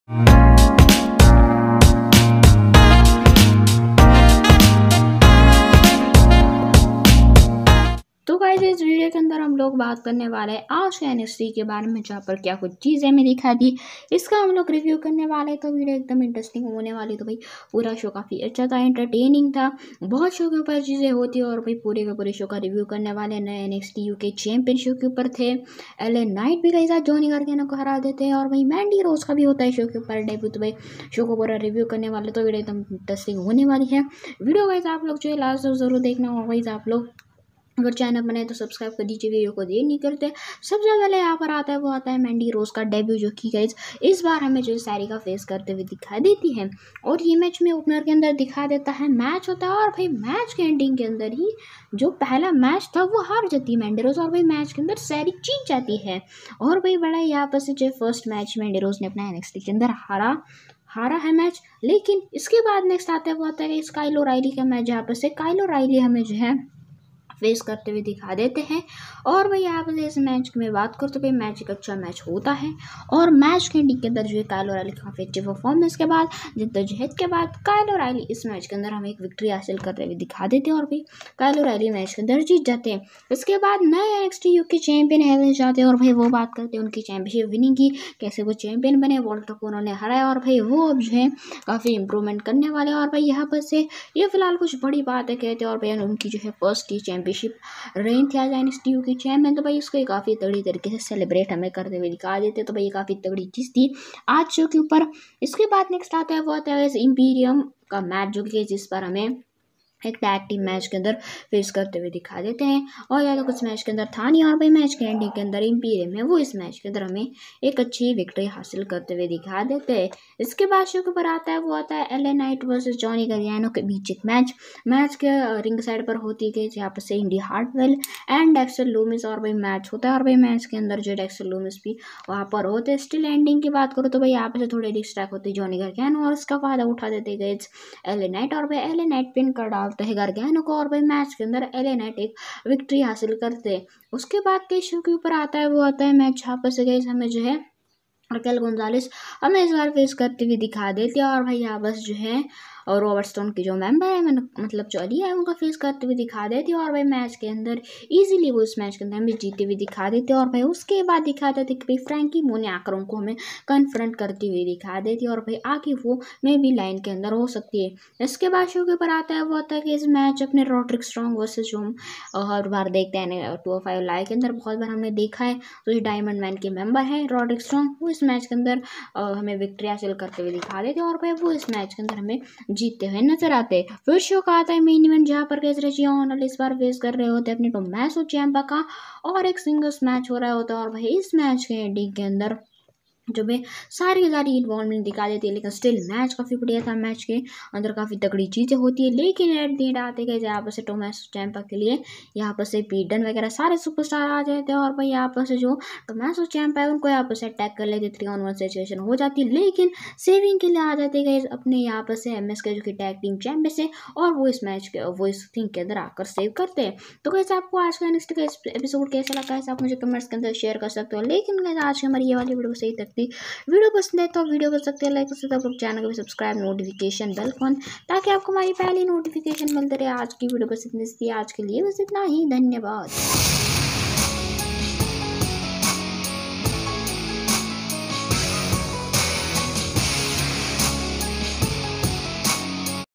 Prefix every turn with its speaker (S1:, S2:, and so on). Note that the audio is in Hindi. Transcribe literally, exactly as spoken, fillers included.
S1: तो गाइस इस वीडियो के अंदर हम लोग बात करने वाले हैं आज के एनएक्सटी के बारे में, जहाँ पर क्या कुछ चीज़ें हमें दिखा दी इसका हम लोग रिव्यू करने वाले हैं। तो वीडियो एकदम इंटरेस्टिंग होने वाली। तो भाई पूरा शो काफ़ी अच्छा था, एंटरटेनिंग था, बहुत शो के ऊपर चीज़ें होती है और भाई पूरे के पूरे शो का रिव्यू करने वाले। नए एनएक्सटी यूके चैंपियन शो के ऊपर थे, एलए नाइट भी कई साथ जॉनी गार्सिया को हरा देते हैं और भाई मैंडी रोज का भी होता है शो के ऊपर डेब्यू। तो भाई शो को पूरा रिव्यू करने वाले, तो वीडियो एकदम इंटरेस्टिंग होने वाली है। वीडियो गाइस आप लोग जो है लास्ट तक जरूर देखना, और गाइस आप लोग अगर चैनल बने तो सब्सक्राइब कर दीजिए, वीडियो को देर नहीं करते। सबसे पहले यहाँ पर आता है वो आता है मैंडी रोज का डेब्यू, जो कि गाइस इस बार हमें जो सारी का फेस करते हुए दिखाई देती है। और ये मैच में ओपनर के अंदर दिखा देता है, मैच होता है और भाई मैच के एंडिंग के अंदर ही जो पहला मैच था वो हार जाती है मैंडी रोज, और भाई मैच के अंदर सारी जीत जाती है। और भाई बड़ा यहाँ पर से जो फर्स्ट मैच मैंडी रोज ने अपना एनएक्सटी के अंदर हारा हारा है मैच। लेकिन इसके बाद नेक्स्ट आता है वो आता है काइल ओराइली का मैच, जहाँ पर से काइल ओराइली हमें जो है फेस करते हुए दिखा देते हैं। और भाई यहाँ पर इस मैच की मैं बात करूँ तो भाई मैच एक अच्छा मैच होता है, और मैच के एंडिंग के अंदर जो है काइल ओराइली काफ़ी अच्छे परफॉर्मेंस के बाद जद्दोजहद के बाद काइल ओराइली इस मैच के अंदर हमें एक विक्ट्री हासिल करते हुए दिखा देते हैं, और भाई काइल ओराइली मैच के अंदर जीत जाते हैं। इसके बाद नए एनएक्सटी यूके चैंपियन हेवन जाते हैं, और भाई वो बात करते हैं उनकी चैंपियनशिप विनिंग की, कैसे वो चैंपियन बने, वॉल्टर को उन्होंने हराया, और भाई वो अब जो है काफ़ी इंप्रूवमेंट करने वाले। और भाई यहाँ पर से ये फिलहाल कुछ बड़ी बात है कहते हैं, और भाई उनकी जो है फर्स्ट ही चैंपियनशिप रेन थी आज एनएक्सटी यूके चैंपियन। तो भाई उसको काफ़ी तगड़ी तरीके से सेलिब्रेट हमें करते हुए दिखा देते, तो भाई काफ़ी तगड़ी चीज़ थी आज शो के ऊपर। इसके बाद नेक्स्ट आता है वो आता है इंपीरियम का मैच, जो कि जिस पर हमें एक टैग टीम मैच के अंदर फेस करते हुए दिखा देते हैं, और ज़्यादा कुछ मैच के अंदर था नहीं। और भाई मैच के एंडिंग के अंदर इंपीरियम में वो इस मैच के अंदर हमें एक अच्छी विक्ट्री हासिल करते हुए दिखा देते हैं। इसके बाद शो के ऊपर आता है वो आता है LA Knight versus Johnny Garcia के बीच एक मैच मैच के रिंग साइड पर होती गई, जहाँ पर से Indi Hartwell and Dexter Lumis और भाई मैच होता है। और भाई मैच के अंदर जो डेक्स्टर लूमिस भी वहाँ पर होते हैं। स्टिल एंडिंग की बात करो तो भाई यहाँ पर से थोड़े डिस्ट्रैक्ट होती है जॉनी गार्सिया, और इसका फायदा उठा देते गए एलए नाइट, और भाई एलए नाइट पिन कर डालते हैं गार्सिया को, और भाई मैच के अंदर एलए नाइट एक विक्ट्री हासिल करते हैं। उसके बाद के शो के ऊपर आता है वो आता है मैच, जहाँ पर से गए हमें जो है रकेल गोंजालेस हमें इस बार फेस करते हुए दिखा देती है, और भाई यहाँ बस जो है और रॉबर्ट स्टोन की जो मेंबर है मतलब चौली है उनका फेस करते हुए दिखा देती है, और भाई मैच के अंदर इजीली वो इस मैच के अंदर हमें जीते हुए दिखा देते हैं। और भाई उसके बाद दिखा देते कि भाई फ्रैंकी मोनाको को हमें कन्फ्रंट करती हुई दिखा देती है, और भाई आगे वो मे भी लाइन के अंदर हो सकती है। इसके बाद शो के ऊपर आता है वो आता है कि इस मैच अपने रॉड्रिक स्ट्रॉन्ग वर्सेस जो हम हर बार देखते हैं टू ओ फाइव लाइव के अंदर बहुत बार हमने देखा है, तो ये डायमंड मैन के मेंबर है रॉड्रिक स्ट्रॉन्ग, वो इस मैच के अंदर हमें विक्ट्री हासिल करते हुए दिखा देते हैं, और भाई वो इस मैच के अंदर हमें जीतते हुए नजर आते। फिर शो का आता है मेन इवेंट, जहाँ पर रेजिया ऑनल इस बार फेस कर रहे होते हैं अपने टोमासो चिएम्पा का, और एक सिंगल्स मैच हो रहा होता है। और भाई इस मैच के एंडिंग के अंदर जो में सारी की सारी इन्वॉल्वमेंट दिखा देती है, लेकिन स्टिल मैच काफ़ी बढ़िया था। मैच के अंदर काफ़ी तगड़ी चीज़ें होती है, लेकिन एट दी एंड आते गए यहाँ पर से टोमासो चिएम्पा के लिए यहाँ पर से पीट डन वगैरह सारे सुपरस्टार आ जाते हैं, और भाई यहाँ पर से जो टोमासो चिएम्पा है उनको यहाँ पर से अटैक कर लेते, थ्री ऑन वन सिचुएशन हो जाती है, लेकिन सेविंग के लिए आ जाते गए अपने यहाँ पर से एम एस के जो कि टैग टीम चैंपियन है, और वो इस मैच के वो इस थिंग के अंदर आकर सेव करते हैं। तो कैसे आपको आज का नेक्स्ट एपिसोड कैसा लगा है आप मुझे कमेंट्स के अंदर शेयर कर सकते हो, लेकिन आज हमारी ये वाली वीडियो सही तक थी। वीडियो पसंद है तो वीडियो कर सकते हैं लाइक कर सकते हैं, चैनल को भी सब्सक्राइब, नोटिफिकेशन बेल ऑन, ताकि आपको हमारी पहली नोटिफिकेशन मिलती रहे। आज की वीडियो बस इतनी थी, आज के लिए बस इतना ही, धन्यवाद।